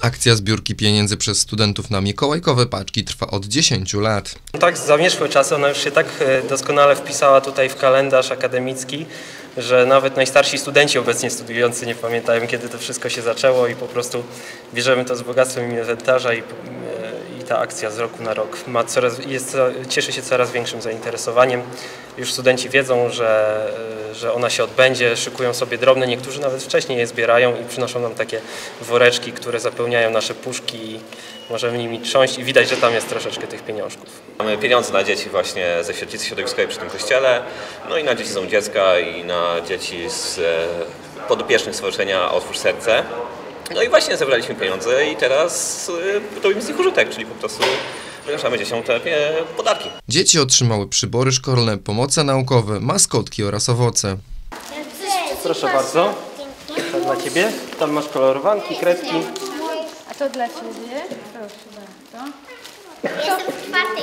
Akcja zbiórki pieniędzy przez studentów na mikołajkowe paczki trwa od 10 lat. Tak, zamierzchłe czasy, ona już się tak doskonale wpisała tutaj w kalendarz akademicki, że nawet najstarsi studenci obecnie studiujący nie pamiętają, kiedy to wszystko się zaczęło i po prostu bierzemy to z bogactwem inwentarza i ta akcja z roku na rok cieszy się coraz większym zainteresowaniem. Już studenci wiedzą, że ona się odbędzie, szykują sobie drobne, niektórzy nawet wcześniej je zbierają i przynoszą nam takie woreczki, które zapełniają nasze puszki i możemy nimi trząść i widać, że tam jest troszeczkę tych pieniążków. Mamy pieniądze na dzieci właśnie ze świetlicy środowiskowej przy tym kościele, no i na dzieci są dziecka i na dzieci z podopiecznych Stowarzyszenia Otwórz Serce. No i właśnie zebraliśmy pieniądze i teraz robimy z nich użytek, czyli po prostu wynašamy dzieciom te podarki. Dzieci otrzymały przybory szkolne, pomoce naukowe, maskotki oraz owoce. Proszę bardzo, to dla Ciebie. Tam masz kolorowanki, kredki. A to dla Ciebie. Proszę bardzo. Jestem w czwartej.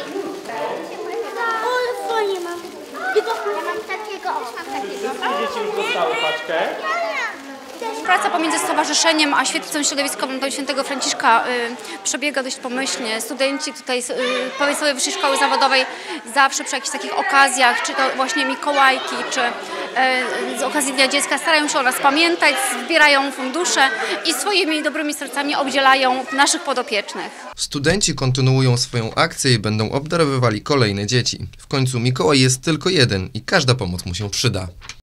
O, fajnie mam. Ja mam takiego. Dzieci już dostały paczkę. Praca pomiędzy stowarzyszeniem a świetlicą środowiskową do Świętego Franciszka przebiega dość pomyślnie. Studenci tutaj z Państwowej Wyższej Szkoły Zawodowej zawsze przy jakichś takich okazjach, czy to właśnie Mikołajki, czy z okazji Dnia Dziecka starają się o nas pamiętać, zbierają fundusze i swoimi dobrymi sercami obdzielają naszych podopiecznych. Studenci kontynuują swoją akcję i będą obdarowywali kolejne dzieci. W końcu Mikołaj jest tylko jeden i każda pomoc mu się przyda.